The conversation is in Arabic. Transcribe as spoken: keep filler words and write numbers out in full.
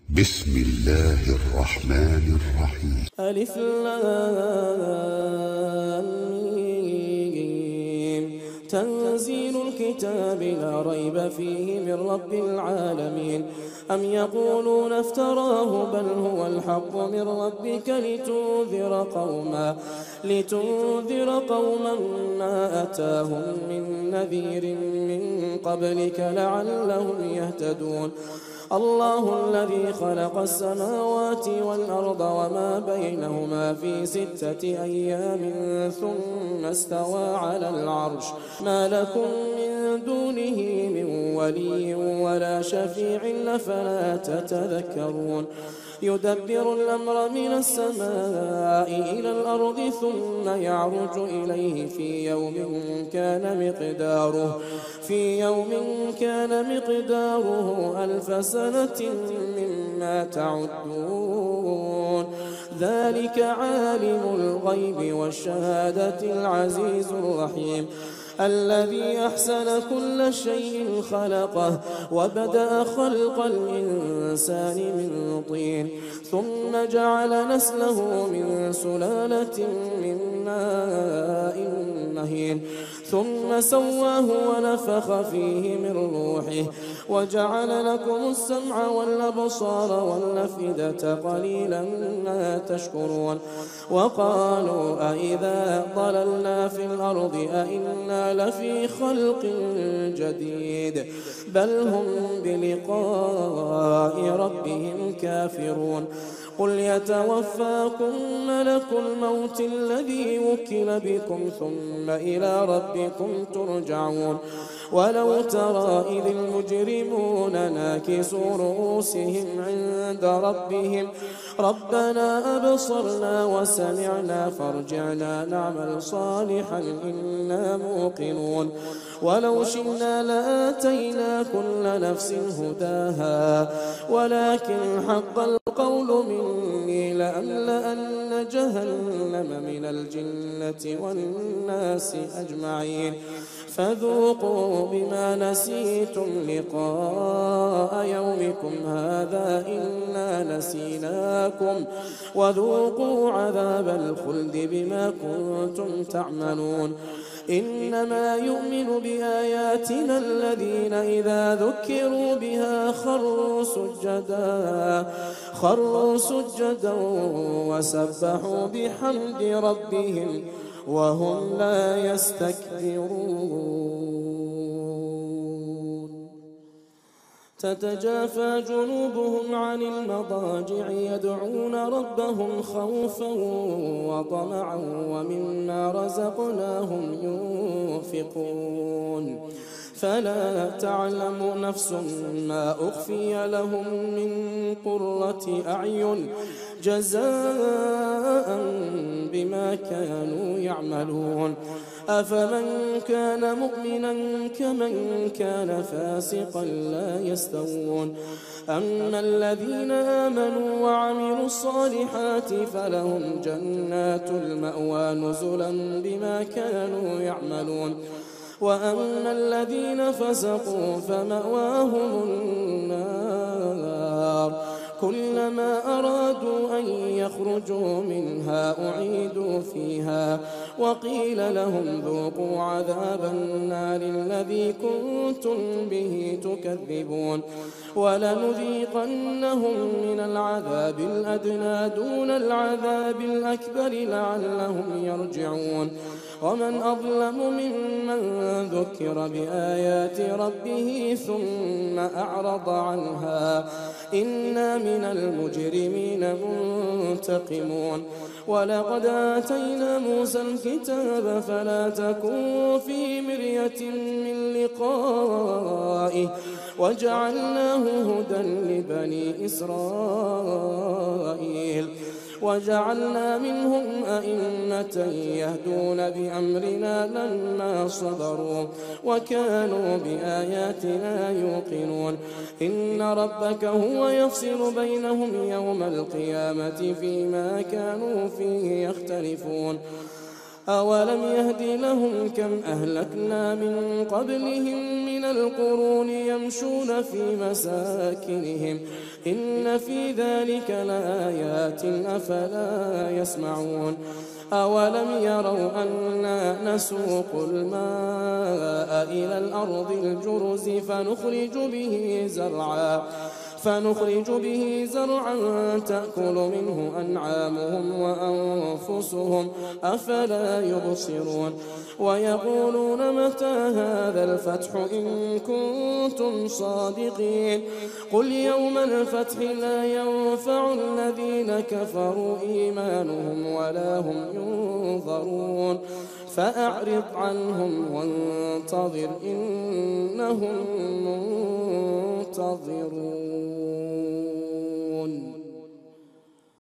بسم الله الرحمن الرحيم. ألف لام ميم. تنزيل الكتاب لا ريب فيه من رب العالمين. أم يقولون افتراه بل هو الحق من ربك لتنذر قوما لتنذر قوما ما أتاهم من نذير من قبلك لعلهم يهتدون. الله الذي خلق السماوات والأرض وما بينهما في ستة أيام ثم استوى على العرش ما لكم من دونه من ولي ولا شفيع أفلا تتذكرون. يدبر الأمر من السماء إلى الأرض ثم يعرج إليه في يوم كان مقداره في يوم كان مقداره ألف سنة مما تعدون. ذلك عالم الغيب والشهادة العزيز الرحيم الذي أحسن كل شيء خلقه وبدأ خلق الإنسان من طين ثم جعل نسله من سلالة من ماء مهين ثم سواه ونفخ فيه من روحه وجعل لكم السمع والأبصار والأفئدة قليلا ما تشكرون. وقالوا أئذا ضللنا في الأرض أئنا لفي خلق جديد بل هم بلقاء ربهم كافرون. قل يتوفاكم ملك الموت الذي وكل بكم ثم إلى ربكم ترجعون. ولو ترى إذ المجرمون ناكسوا رؤوسهم عند ربهم ربنا أبصرنا وسمعنا فارجعنا نعمل صالحا إنا موقنون. ولو شئنا لآتينا كل نفس هداها ولكن حق القول مني لأملأن جهنم من الجنة والناس أجمعين. فذوقوا بما نسيتم لقاء يومكم هذا إنا نسيناكم وذوقوا عذاب الخلد بما كنتم تعملون. إنما يؤمن بآياتنا الذين إذا ذكروا بها خروا سجدا خروا سجدا وسبحوا بحمد ربهم وهم لا يستكبرون. تتجافى جنوبهم عن المضاجع يدعون ربهم خوفا وطمعا ومما رزقناهم ينفقون. فلا تعلم نفس ما أخفي لهم من قرة أعين جزاء بما كانوا يعملون. أفمن كان مؤمنا كمن كان فاسقا لا يستوون. أما الذين آمنوا وعملوا الصالحات فلهم جنات المأوى نزلا بما كانوا يعملون. وأما الذين فسقوا فمأواهم النار كلما أرادوا أن يخرجوا منها أعيدوا فيها وقيل لهم ذوقوا عذاب النار الذي كنتم به تكذبون. ولنذيقنهم من العذاب الأدنى دون العذاب الأكبر لعلهم يرجعون. ومن أظلم ممن ذكر بآيات ربه ثم أعرض عنها إنا من المجرمين منتقمون. ولقد آتينا موسى الكتاب فلا تكن في مرية من لقائه وجعلناه هدى لبني إسرائيل. وجعلنا منهم أئمة يهدون بأمرنا لما صبروا وكانوا بآياتنا يوقنون. إن ربك هو يفصل بينهم يوم القيامة فيما كانوا فيه يختلفون. أولم يهد لهم كم أهلكنا من قبلهم من القرون يمشون في مساكنهم إن في ذلك لآيات أفلا يسمعون أولم يروا أنا نسوق الماء إلى الأرض الجرز فنخرج به زرعا فنخرج به زرعا تأكل منه أنعامهم وأنفسهم أفلا يبصرون ويقولون متى هذا الفتح إن كنتم صادقين قل يوم الفتح لا ينفع الذين كفروا إيمانهم ولا هم ينظرون فأعرض عنهم وانتظر إنهم منتظرون.